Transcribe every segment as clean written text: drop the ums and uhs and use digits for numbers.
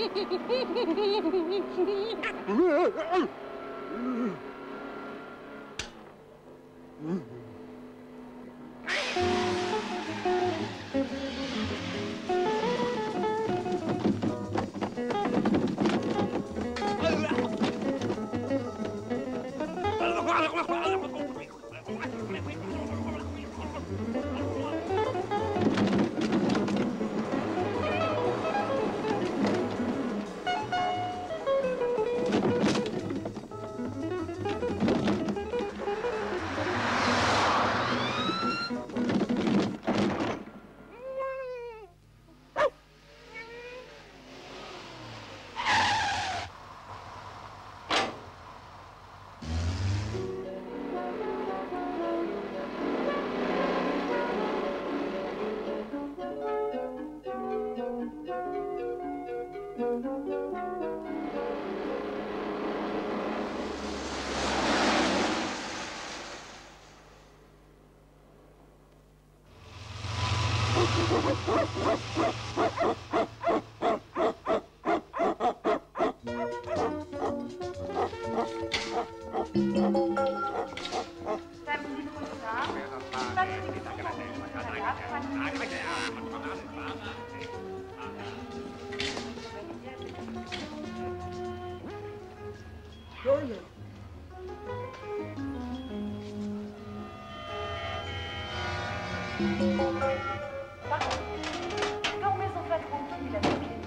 Dormez enfin tranquille avec les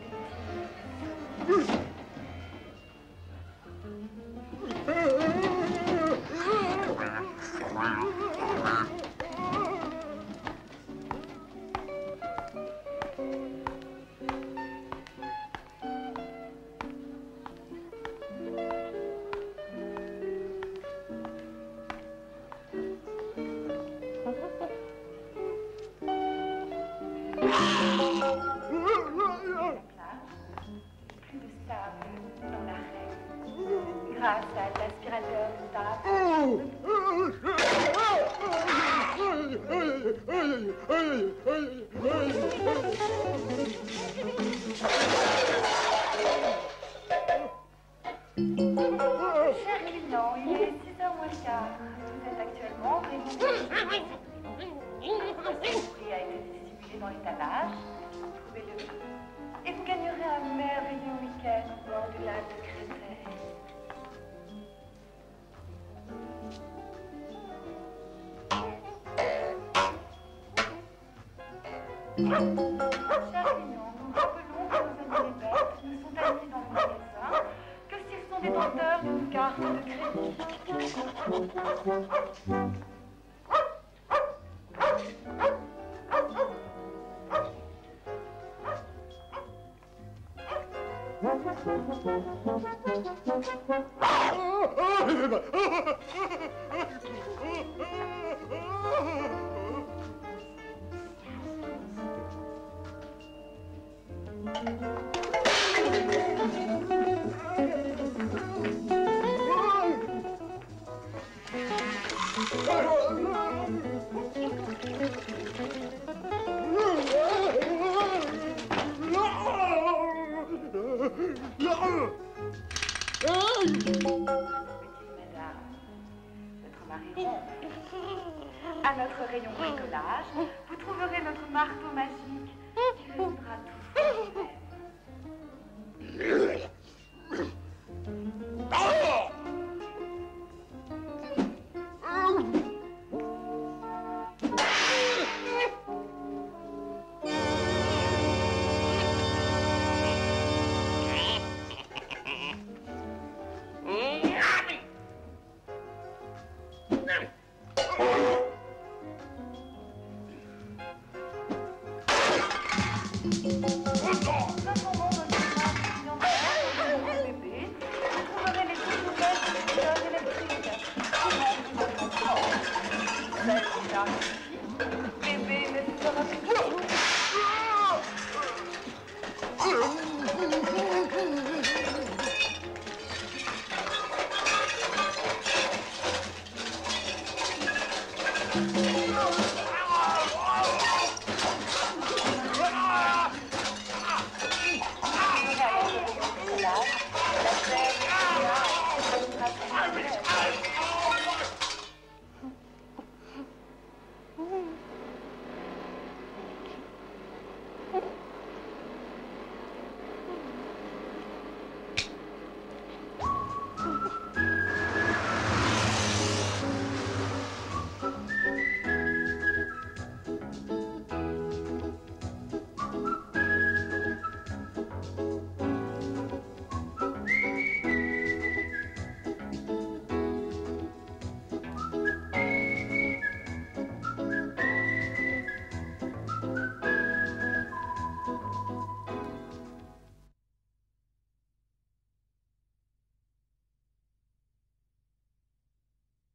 grâce à l'aspirateur de table. Cher client, il est 6h moins le quart. Vous êtes actuellement au rayon de le prix a été dissimulé dans l'étalage. Trouvez-le. Et vous gagnerez un merveilleux week-end au bord du lac de Créteil. Cher client, nous rappelons que nos amis les bêtes ne sont admis dans le magasin que s'ils sont détenteurs d'une carte de crédit. À notre rayon bricolage, vous trouverez notre marteau magique qui résoudra tous vos problèmes. Halte!